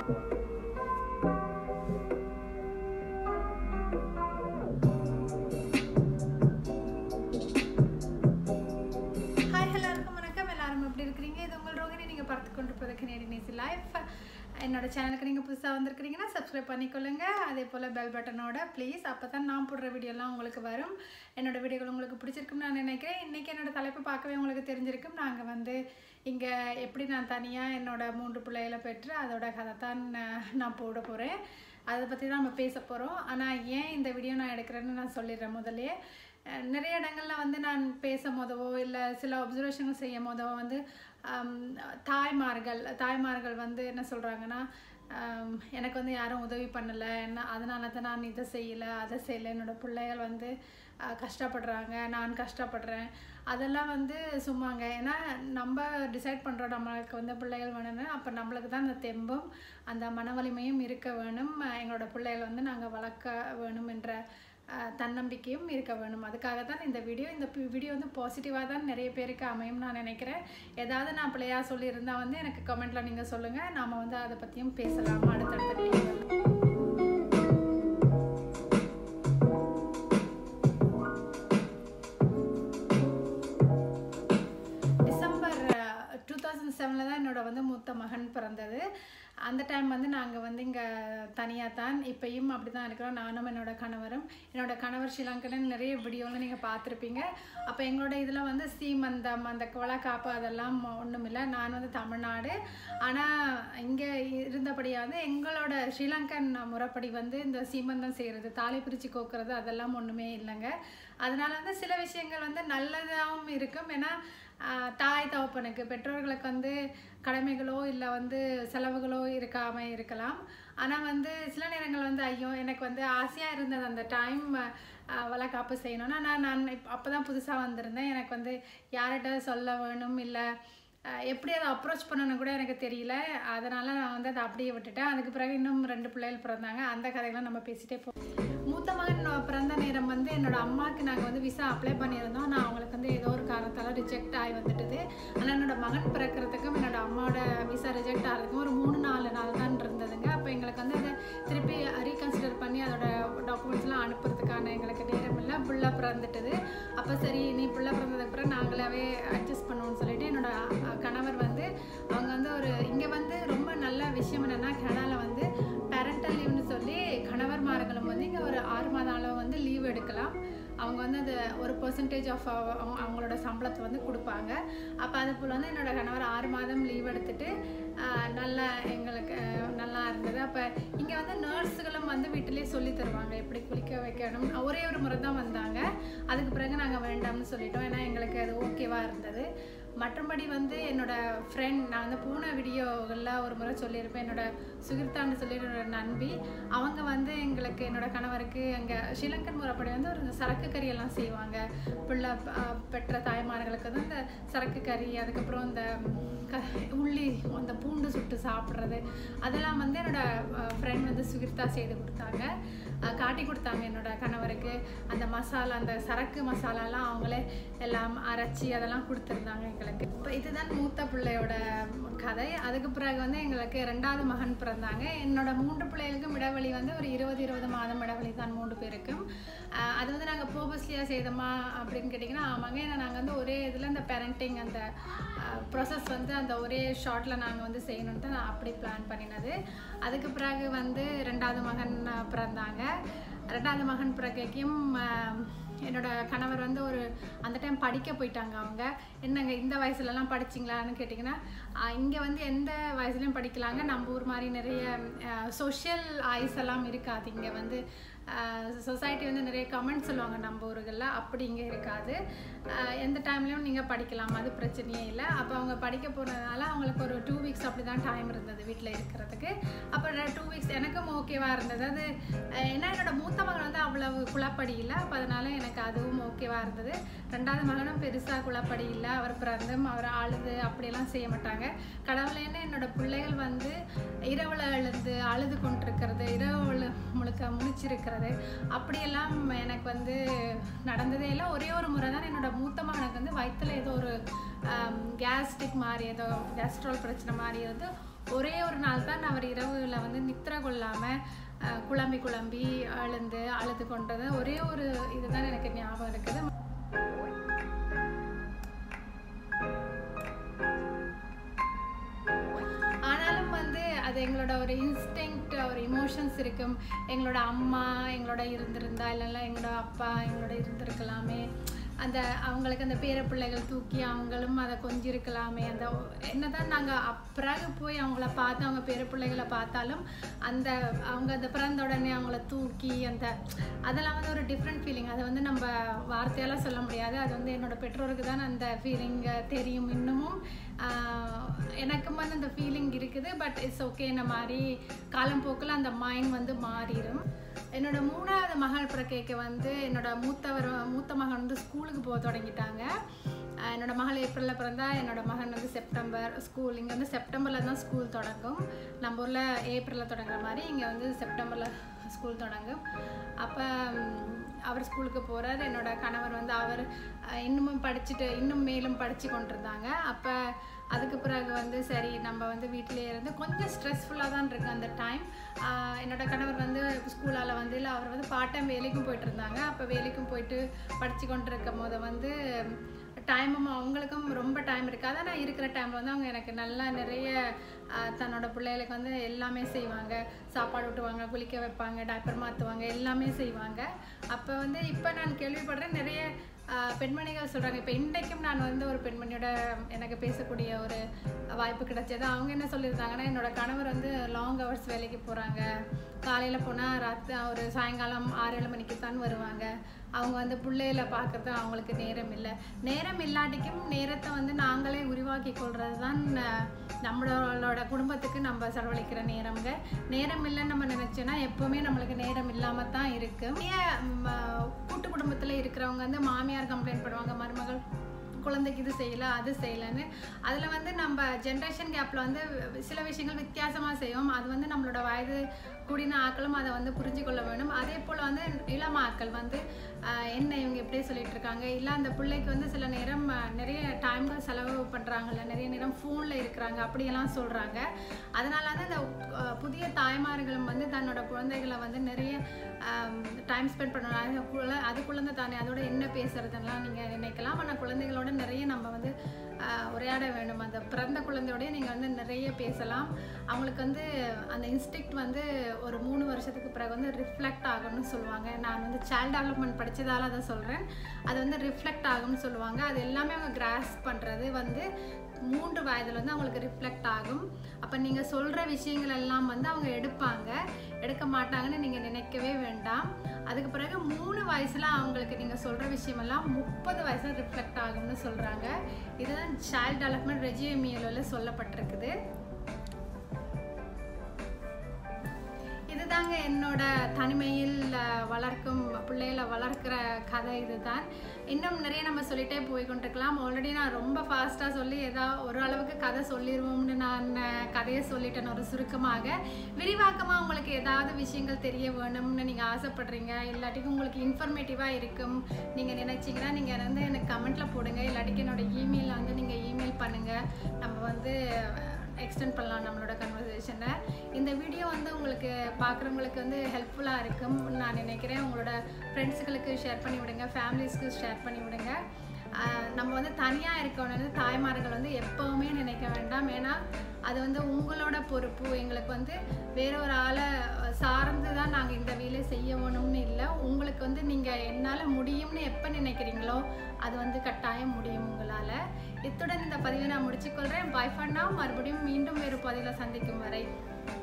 என்னோட சேனலுக்கு நீங்கள் புதுசாக வந்திருக்கிறீங்கன்னா சப்ஸ்கிரைப் பண்ணிக்கொள்ளுங்க. அதே போல் பெல் பட்டனோட ப்ளீஸ், அப்போ தான் நான் போடுற வீடியோலாம் உங்களுக்கு வரும். என்னோடய வீடியோக்கள் உங்களுக்கு பிடிச்சிருக்குன்னு நான் நினைக்கிறேன். இன்றைக்கி என்னோடய தலைப்பு பார்க்கவே உங்களுக்கு தெரிஞ்சிருக்கும். நாங்கள் இங்கே எப்படி நான் தனியாக என்னோடய 3 பிள்ளைகளை பெற்று அதோட கதை தான் நான் போட போகிறேன். அதை பற்றி தான் நம்ம பேச போகிறோம். ஆனால் ஏன் இந்த வீடியோ நான் எடுக்கிறேன்னு நான் சொல்லிடுறேன் முதல்லையே. நிறைய இடங்களில் நான் பேசும் போதவோ இல்லை சில அப்சர்வேஷன்கள் செய்யும் போதவோ தாய்மார்கள் என்ன சொல்கிறாங்கன்னா, எனக்கு யாரும் உதவி பண்ணலை, அதனால தான் நான் இதை செய்யலை அதை செய்யலை, என்னோடய பிள்ளைகள் கஷ்டப்படுறாங்க, நான் கஷ்டப்படுறேன், அதெல்லாம் சும்மாங்க. ஏன்னா நம்ம டிசைட் பண்ணுறோம் நம்மளுக்கு பிள்ளைகள் வேணும்னு. அப்போ நம்மளுக்கு தான் அந்த தெம்பும் அந்த மன வலிமையும் இருக்க வேணும். எங்களோட பிள்ளைகள் நாங்கள் வளர்க்க வேணும் என்ற தன்னம்பிக்கையும் இருக்க வேணும். அதுக்காக தான் இந்த வீடியோ பாசிட்டிவாக தான் நிறைய பேருக்கு அமையும் நான் நினைக்கிறேன். ஏதாவது நான் பிள்ளையாக சொல்லியிருந்தால் எனக்கு கமெண்ட்டில் நீங்கள் சொல்லுங்கள். நாம் அதை பற்றியும் பேசலாம் அடுத்தடுத்த வீடியோவில். டிசம்பர் 2007 தான் என்னோட மூத்த மகன் பிறந்தது. அந்த டைம் நாங்கள் இங்கே தனியாக தான், இப்பயும் அப்படி தான் இருக்கிறோம். நானும் என்னோட கணவர் ஸ்ரீலங்கன் நிறைய வீடியோவில் நீங்கள் பார்த்துருப்பீங்க. அப்போ எங்களோட இதில் சீமந்தம் அந்த வளக்காப்பு அதெல்லாம் ஒன்றும் இல்லை. நான் தமிழ்நாடு, ஆனால் இங்கே இருந்தபடியாக எங்களோட ஸ்ரீலங்கன் முறைப்படி இந்த சீமந்தம் செய்கிறது, தாலி பிரித்து கோக்குறது அதெல்லாம் ஒன்றுமே இல்லைங்க. அதனால சில விஷயங்கள் நல்லதாகவும் இருக்கும். ஏன்னா தாய் தகப்பனுக்கு பெற்றோர்களுக்கு கடமைகளோ இல்லை செலவுகளோ இருக்காமல் இருக்கலாம். ஆனால் சில நேரங்கள் ஐயோ எனக்கு ஆசையாக இருந்தது அந்த டைம் வளக்காப்பு செய்யணும்னா. நான் அப்போ தான் புதுசாக வந்திருந்தேன். எனக்கு யார்கிட்ட சொல்ல வேணும் இல்லை எப்படி அதை அப்ரோச் பண்ணணும்னு கூட எனக்கு தெரியல. அதனால் நான் அதை அப்படியே விட்டுட்டேன். அதுக்கு பிறகு இன்னும் 2 பிள்ளைகள் பிறந்தாங்க. அந்த கதையெல்லாம் நம்ம பேசிகிட்டே போவோம். மூத்த மகன் பிறந்த நேரம் என்னோட அம்மாவுக்கு நாங்கள் விசா அப்ளை பண்ணியிருந்தோம். நான் அவங்களுக்கு ஏதோ ஒரு காரணத்தால் ரிஜெக்ட் ஆகி வந்துட்டுது. ஆனால் என்னோட மகன் பிறக்கிறதுக்கும் என்னோட அம்மாவோட விசா ரிஜெக்ட் ஆகிறதுக்கும் ஒரு 3-4 நாள் தான் இருந்ததுங்க. அப்போ எங்களுக்கு அதை திருப்பி ரீகன்சிடர் பண்ணி அதோட டாக்குமெண்ட்ஸ்லாம் அனுப்புறதுக்கான எங்களுக்கு நேரம் இல்லை. புள்ள பிறந்துட்டுது. அப்போ சரி நீ புள்ள பிறந்ததுக்கு பிறகு நாங்களாவே அட்ஜஸ்ட் பண்ணுவோம்னு சொல்லிட்டு என்னோட கணவர் அவங்க ஒரு இங்கே ரொம்ப நல்ல விஷயம் என்னென்னா, கனடாவில் பேரண்டல் லீவ்னு சொல்லி கணவர்மார்களும் இங்கே ஒரு 6 மாத அளவு லீவ் எடுக்கலாம். அவங்க அது ஒரு % ஆஃப் அவங்களோட சம்பளத்தை கொடுப்பாங்க. அப்போ அது போல் என்னோட கணவர் 6 மாதம் லீவ் எடுத்துட்டு நல்லா எங்களுக்கு நல்லா இருந்தது. அப்போ இங்கே நர்ஸுகளும் வீட்டிலே சொல்லி தருவாங்க எப்படி குளிக்க வைக்கணும். ஒரே ஒரு முறை தான் வந்தாங்க. அதுக்கு பிறகு நாங்கள் வேண்டாம்னு சொல்லிட்டோம். ஏன்னா எங்களுக்கு அது ஓகேவாக இருந்தது. மற்றபடி என்னோட ஃப்ரெண்ட் நான் போன வீடியோகளில் ஒரு முறை சொல்லியிருப்பேன். என்னோட சுகிர்தான்னு சொல்லி என்னோட நண்பி அவங்க எங்களுக்கு என்னோட கணவருக்கு அங்கே ஸ்ரீலங்கன் முறைப்படி ஒரு சரக்கு கறியெல்லாம் செய்வாங்க. பிள்ளை பெற்ற தாய்மார்களுக்கு இந்த சரக்கு கறி, அதுக்கப்புறம் இந்த உள்ளி அந்த பூண்டு சுட்டு சாப்பிட்றது அதெல்லாம் என்னோட ஃப்ரெண்ட் சுகிர்தா செய்து கொடுத்தாங்க, காட்டி கொடுத்தாங்க என்னோட கணவருக்கு. அந்த மசாலா அந்த சரக்கு மசாலாலாம் அவங்களே எல்லாம் அரைச்சி அதெல்லாம் கொடுத்துருந்தாங்க எங்களுக்கு. இப்போ இதுதான் மூத்த பிள்ளையோட கதை. அதுக்கு பிறகு எங்களுக்கு 2வது மகன் பிறந்தாங்க. என்னோட 3 பிள்ளைகளுக்கும் இடைவெளி ஒரு 20 மாதம் இடைவெளி தான் 3 பேருக்கும். அது நாங்கள் போபஸ்லியாக செய்தோமா அப்படின்னு கேட்டிங்கன்னா ஆமாங்க. ஏன்னா நாங்கள் ஒரே இதில் இந்த பேரண்டிங் அந்த ப்ராசஸ் அந்த ஒரே ஷார்ட்டில் நாங்கள் செய்யணுன்ட்டு நான் அப்படி பிளான் பண்ணினது. அதுக்கு பிறகு 2வது மகன் பிறந்தாங்க. 2வது மகன் பிறக்கைக்கும் என்னோட கணவர் ஒரு அந்த டைம் படிக்க போயிட்டாங்க. அவங்க என்னங்க இந்த வயசுலலாம் படிச்சிங்களான்னு கேட்டிங்கன்னா, இங்கே எந்த வயசுலையும் படிக்கலாங்க. நம்ம ஊர் மாதிரி நிறைய சோஷியல் ஐஸ் எல்லாம் இருக்காது. இங்கே சொசைட்டி நிறைய கமெண்ட் சொல்லுவாங்க நம்ம ஊர்களில். அப்படி இங்கே இருக்காது. எந்த டைம்லேயும் நீங்கள் படிக்கலாம், அது பிரச்சனையே இல்லை. அப்போ அவங்க படிக்க போனதுனால அவங்களுக்கு ஒரு 2 வீக்ஸ் அப்படி தான் டைம் இருந்தது வீட்டில் இருக்கிறதுக்கு. அப்போ 2 வீக்ஸ் எனக்கும் ஓகேவாக இருந்தது. அது ஏன்னா என்னோட மூத்த மகன் அவ்வளவு குழப்படி இல்லை. அப்போ அதனால் எனக்கு அதுவும் ஓகேவாக இருந்தது. 2வது மகனும் பெருசாக குழப்படி இல்லை. அவர் பிறந்தும் அவர் அழுது அப்படியெல்லாம் செய்ய மாட்டாங்க. கடவுளேன்னு என்னோட பிள்ளைகள் இரவில் எழுந்து அழுது கொண்டிருக்கிறது, இரவு முழுக்க முழிச்சிருக்கிறது அப்படியெல்லாம் எனக்கு நடந்ததே இல்லை. ஒரே ஒரு முறை தான் என்னோட மூத்த மகனுக்கு வயிற்றில் ஏதோ ஒரு கேஸ்ட்ரிக் மாதிரி ஏதோ கேஸ்ட்ரால் பிரச்சனை மாதிரி ஒரே ஒரு நாள் தான் அவர் இரவுல வந்து நித்திர கொள்ளாமல் குழம்பி அழுந்து அழுது கொண்டது ஒரே ஒரு இதுதான் எனக்கு ஞாபகம் இருக்குது. ஆனாலும் வந்து அது எங்களோட ஒரு இன்ஸ்டிங்க்ட், ஒரு இமோஷன்ஸ் இருக்கும். எங்களோட அம்மா எங்களோட இருந்திருந்தா, இல்லைன்னா எங்களோட அப்பா எங்களோட இருந்திருக்கலாமே, அந்த அவங்களுக்கு அந்த பேர பிள்ளைகள் தூக்கி அவங்களும் அதை கொஞ்சிருக்கலாமே, அந்த என்னதான் நாங்கள் பிறகு போய் அவங்கள பார்த்து அவங்க பேர பிள்ளைகளை பார்த்தாலும் அந்த அவங்க அந்த பிறந்த உடனே அவங்கள தூக்கி அதெல்லாம் வந்து ஒரு டிஃப்ரெண்ட் ஃபீலிங். அதை வந்து நம்ம வார்த்தையால் சொல்ல முடியாது. அது வந்து என்னோட பெற்றோருக்கு தான் அந்த ஃபீலிங் தெரியும். இன்னமும் எனக்கும் வந்து அந்த ஃபீலிங் இருக்குது. But it's okay. இந்த மாதிரி காலம்போக்கில் அந்த மைண்ட் வந்து மாறிடும். என்னோட 3வது மகள் பிறக்கைக்கு வந்து என்னோட மூத்த மகன் வந்து ஸ்கூலுக்கு போக தொடங்கிட்டாங்க. என்னோட மகள் ஏப்ரலில் பிறந்தா, என்னோட மகன் வந்து செப்டம்பர். ஸ்கூல் இங்கே வந்து செப்டம்பரில் தான் ஸ்கூல் தொடங்கும். நம்ம ஊரில் ஏப்ரலில் தொடங்குற மாதிரி இங்கே வந்து செப்டம்பரில் ஸ்கூல் தொடங்கும். அப்போ அவர் ஸ்கூலுக்கு போகிறார். என்னோட கணவர் வந்து அவர் இன்னும் மேலும் படித்து கொண்டிருந்தாங்க. அப்போ அதுக்கு பிறகு வந்து சரி நம்ம வந்து வீட்டிலே இருந்து கொஞ்சம் ஸ்ட்ரெஸ்ஃபுல்லாக தான் இருக்குது அந்த டைம். என்னோட கணவர் வந்து ஸ்கூலால் வந்து இல்லை, அவர் வந்து பார்ட் டைம் வேலைக்கும் போயிட்டு இருந்தாங்க. அப்போ வேலைக்கும் போயிட்டு படித்து கொண்டு இருக்கும் போது வந்து டைமும் அவங்களுக்கும் ரொம்ப டைம் இருக்காது. ஆனால் இருக்கிற டைமில் வந்து அவங்க எனக்கு நல்லா நிறைய தன்னோட பிள்ளைகளுக்கு வந்து எல்லாமே செய்வாங்க. சாப்பாடு ஊட்டுவாங்க, குளிக்க வைப்பாங்க, டைப்பர் மாற்றுவாங்க, எல்லாமே செய்வாங்க. அப்போ வந்து இப்போ நான் கேள்விப்படுறேன் நிறைய பெண்மணிகள் சொல்கிறாங்க. இப்போ இன்றைக்கும் நான் வந்து ஒரு பெண்மணியோட எனக்கு பேசக்கூடிய ஒரு வாய்ப்பு கிடைச்சது. அவங்க என்ன சொல்லியிருந்தாங்கன்னா, என்னோடய கணவர் வந்து லாங் ஹவர்ஸ் வேலைக்கு போகிறாங்க. காலையில் போனால் ஒரு சாயங்காலம் 6-7 மணிக்கு தான் வருவாங்க. அவங்க வந்து பிள்ளைகளை பார்க்குறது அவங்களுக்கு நேரம் இல்லாட்டிக்கும் நேரத்தை வந்து நாங்களே உருவாக்கி கொள்வது தான் நம்மளோட குடும்பத்துக்கு நம்ம செலவழிக்கிற நேரம் இல்லைன்னு நம்ம நினச்சோன்னா எப்போவுமே நம்மளுக்கு நேரம் இல்லாமல் தான் இருக்குது. கூட்டு குடும்பத்தில் இருக்கிறவங்க வந்து மாமியார் கம்ப்ளைண்ட் பண்ணுவாங்க, மருமகள் குழந்தைக்கு இது செய்யலை அது செய்யலைன்னு. அதில் வந்து நம்ம ஜென்ரேஷன் கேப்பில் வந்து சில விஷயங்கள் வித்தியாசமாக செய்வோம். அது வந்து நம்மளோட வயது கூடின ஆக்களும் அதை வந்து புரிஞ்சு கொள்ள வேணும். அதே போல் வந்து இளம ஆக்கள் வந்து என்ன இவங்க இப்படியே சொல்லிட்டு இருக்காங்க, இல்லை அந்த பிள்ளைக்கு வந்து சில நேரம் நிறைய டைம்கள் செலவு பண்ணுறாங்கல்ல, நிறைய நேரம் ஃபோனில் இருக்கிறாங்க அப்படியெல்லாம் சொல்கிறாங்க. அதனால வந்து அந்த புதிய தாய்மார்களும் வந்து தன்னோட குழந்தைகளை வந்து நிறைய டைம் ஸ்பெண்ட் பண்ணணும். அது குழந்தை தானே, அதோட என்ன பேசுறதுலாம் நீங்கள் நினைக்கலாம். ஆனால் குழந்தைகளோட நிறைய நம்ம வந்து உரையாட வேண்டும். அந்த பிறந்த குழந்தையோடய நீங்கள் வந்து நிறைய பேசலாம். அவங்களுக்கு வந்து அந்த இன்ஸ்டிக்ட் வந்து ஒரு 3 வருஷத்துக்கு பிறகு வந்து ரிஃப்ளெக்ட் ஆகும்னு சொல்லுவாங்க. நான் வந்து சைல்ட் டெவலப்மெண்ட் படித்ததால் அதை சொல்கிறேன். அது வந்து ரிஃப்ளெக்ட் ஆகும்னு சொல்லுவாங்க. அது எல்லாமே அவங்க கிராஸ் பண்ணுறது வந்து 3 வயதில் வந்து அவங்களுக்கு ரிஃப்ளெக்ட் ஆகும். அப்போ நீங்கள் சொல்கிற விஷயங்கள் எல்லாம் வந்து அவங்க எடுக்க மாட்டாங்கன்னு நீங்கள் நினைக்கவே வேண்டாம். அதுக்கு பிறகு 3 வயசில் அவங்களுக்கு நீங்கள் சொல்கிற விஷயமெல்லாம் 30 வயசில் ரிஃப்ளெக்ட் ஆகும்னு சொல்கிறாங்க. இதுதான் சைல்ட் டெவலப்மெண்ட் ரெஜிமெயில் சொல்லப்பட்டிருக்குது. இதுதாங்க என்னோட தனிமையில் வளர்க்கும் பிள்ளைகளை வளர்க்குற கதை. இதுதான். இன்னும் நிறைய நம்ம சொல்லிகிட்டே போய் கொண்டிருக்கலாம். ஆல்ரெடி நான் ரொம்ப ஃபாஸ்ட்டாக சொல்லி ஒரு அளவுக்கு கதை சொல்லிடுவோம்னு நான் கதையை சொல்லிட்டேன். ஒரு சுருக்கமாக விரிவாக்கமாக உங்களுக்கு ஏதாவது விஷயங்கள் தெரிய வேணும்னு நீங்கள் ஆசைப்படுறீங்க, இல்லாட்டிக்கு உங்களுக்கு இன்ஃபர்மேட்டிவாக இருக்கும் நீங்கள் நினச்சிங்கன்னா நீங்கள் வந்து எனக்கு கமெண்ட்டில் போடுங்க. இல்லாட்டிக்கு என்னோடய இமெயிலில் வந்து நீங்கள் இமெயில் பண்ணுங்கள். நம்ம வந்து எக்ஸ்டெண்ட் பண்ணலாம் நம்மளோட கன்வர்சேஷனை. இந்த வீடியோ வந்து உங்களுக்கு பார்க்குறவங்களுக்கு வந்து ஹெல்ப்ஃபுல்லாக இருக்கும் நான் நினைக்கிறேன். உங்களோட ஃப்ரெண்ட்ஸுகளுக்கு ஷேர் பண்ணி விடுங்க, ஃபேமிலிஸ்க்கு ஷேர் பண்ணி விடுங்க. நம்ம வந்து தனியாக இருக்கணும்னு தாய்மார்கள் வந்து எப்போவுமே நினைக்க வேண்டாம். ஏன்னா அது வந்து உங்களோட பொறுப்பு. எங்களுக்கு வந்து வேறொரு ஆளை சார்ந்து தான் நாங்கள் இந்த வேலையை செய்யணும்னு இல்லை. உங்களுக்கு வந்து நீங்கள் என்னால் முடியும்னு எப்போ நினைக்கிறீங்களோ அது வந்து கட்டாயம் முடியும் உங்களால். இத்துடன் இந்த பதிவை நான் முடிச்சுக்கொள்கிறேன். By for now. மறுபடியும் மீண்டும் வேறு பதிவில் சந்திக்கும் வரை